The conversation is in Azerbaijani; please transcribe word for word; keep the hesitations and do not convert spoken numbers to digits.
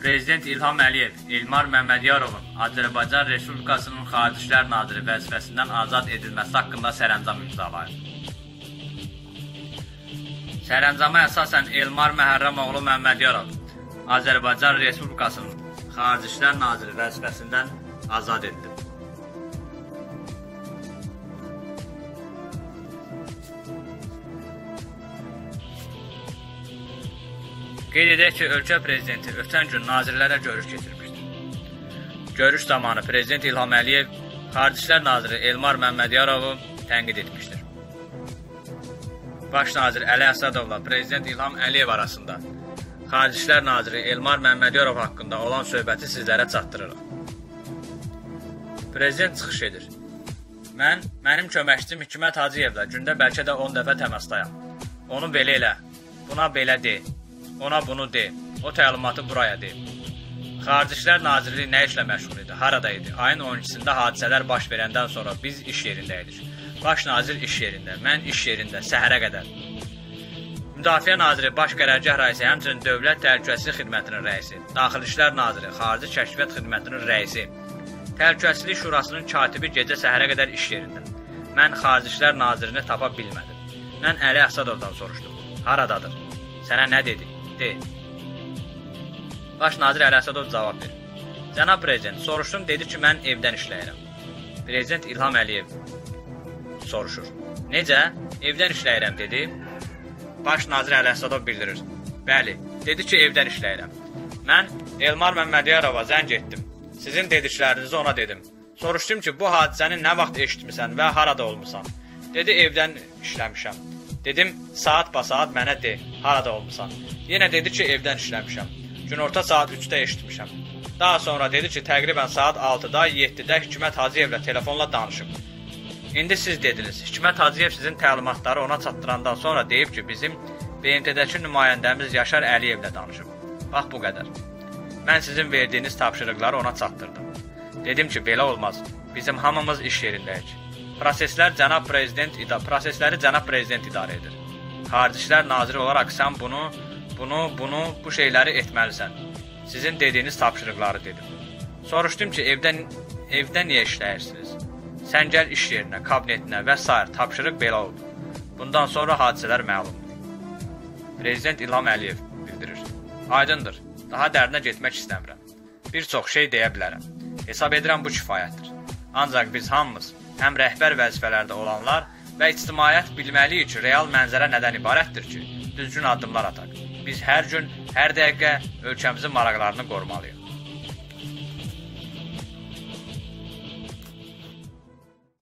Prezident İlham Əliyev, Elmar Məmmədyarovun Azərbaycan Respublikasının Xarici İşlər Naziri vəzifəsindən azad edilməsi haqqında sərəncam imzalayıb. Sərəncama əsasən Elmar Məhərrəmoğlu Məmmədyarov Azərbaycan Respublikasının Xarici İşlər Naziri vəzifəsindən azad edilib. Qeyd edək ki, ölkə prezidenti ötən gün nazirlərə görüş keçirmişdir. Görüş zamanı Prezident İlham Əliyev Xarici İşlər Naziri Elmar Məmmədyaravu tənqid etmişdir. Baş nazir Əli Əsədovla Prezident İlham Əliyev arasında Xarici İşlər Naziri Elmar Məmmədiyarov haqqında olan söhbəti sizlərə çatdırırıq. Prezident çıxış edir. Mən, mənim köməkçim Hikmət Hacıyevlə gündə bəlkə də on dəfə təmasdayam. Onu belə elə, buna belə de. Ona bunu de, o təlimatı buraya de. Xarici İşlər Nazirliyi nə işlə məşğul idi, harada idi? Ayın on ikisində hadisələr baş verəndən sonra biz iş yerində idik. Baş nazir iş yerində, mən iş yerində, səhərə qədər. Müdafiə Naziri, Baş Qərargah rəisi, həmçinin Dövlət Təhlükəsizlik Xidmətinin rəisi, Daxili İşlər Naziri, Xarici Kəşfiyyat Xidmətinin rəisi, Təhlükəsizlik Şurasının katibi gecə səhərə qədər iş yerində. Mən Xarici İşlər Nazirini tapa bilmədim. Mən Əli Əsədovdan soruşdum. Haradadır? Sənə nə dedi? De. Baş nazir Əli Əsədov cavab verir. Cənab Prezident, soruşdum, dedi ki, mən evdən işləyirəm. Prezident İlham Əliyev soruşur. Necə? Evdən işləyirəm, dedi. Baş nazir Əli Əsədov bildirir. Bəli, dedi ki, evdən işləyirəm. Mən Elmar Məmmədiyarova zəng etdim. Sizin dediklərinizi ona dedim. Soruşdum ki, bu hadisəni nə vaxt eşitmisən və harada olmusan? Dedi, evdən işləmişəm. Dedim, saat ba saat mənə de, harada olmusan? Yenə dedi ki, evdən işləmişəm. Günorta saat üçdə eşitmişəm. Daha sonra dedi ki, təqribən saat altıda, yeddidə Hikmət Hacıyevlə telefonla danışıb. İndi siz dediniz, Hikmət Hacıyev sizin təlimatları ona çatdırandan sonra deyib ki, bizim B M T-dəki nümayəndəmiz Yaşar Əliyevlə danışıb. Bax, bu qədər. Mən sizin verdiyiniz tapşırıqları ona çatdırdım. Dedim ki, belə olmaz. Bizim hamımız iş yerindəyik. Proseslər cənab prezident ida prosesləri cənab prezident idarə edir. Xarici İşlər Naziri olaraq sən bunu, bunu, bunu, bu şeyləri etməlisən. Sizin dediyiniz tapşırıqları dedim. Soruşdum ki, evdən evdə niyə işləyirsiniz? Sən gəl iş yerinə, kabinetinə və s. tapşırıq belə oldu. Bundan sonra hadisələr məlumdur. Prezident İlham Əliyev bildirir. Aydındır. Daha dərinə getmək istəmirəm. Bir çox şey deyə bilərəm. Hesab edirəm bu kifayətdir. Ancaq biz hamımız həm rəhbər vəzifələrdə olanlar və ictimaiyyət bilməliyik ki, real mənzərə nədən ibarətdir ki, düzgün addımlar ataq. Biz hər gün, hər dəqiqə ölkəmizin maraqlarını qorumalıyıq.